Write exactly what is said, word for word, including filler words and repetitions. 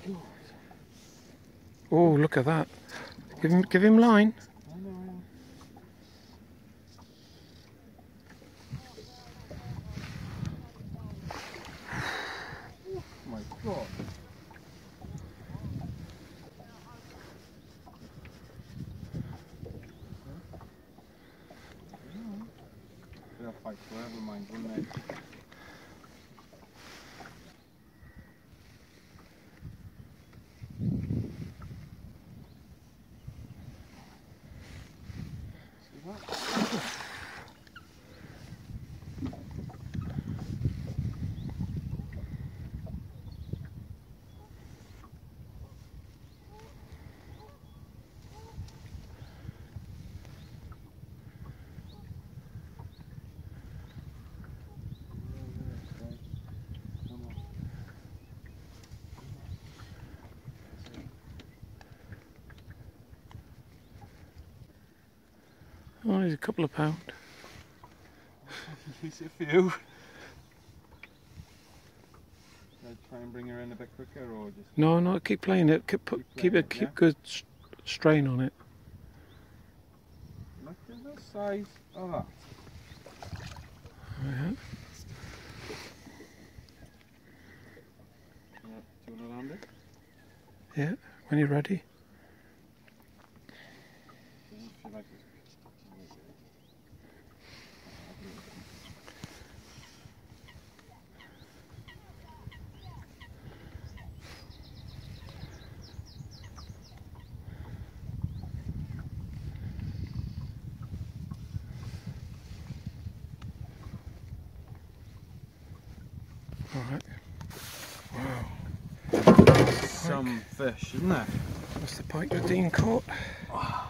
God. Oh, look at that. Give him, give him line. I know, I know. Oh my God. They'll fight forever, mind, wouldn't they? See that? Oh, he's a couple of pound. Use a few. Should I try and bring her in a bit quicker, or just? No, no, keep playing it. Keep, put, Keep keep playing it, it, keep yeah? good st strain on it. Look at the size of that. Yeah. Yeah, do you want to land it? Yeah, when you're ready. If you like this. Alright. Wow. Some fish, isn't there? That's the pike that Dean caught. Wow.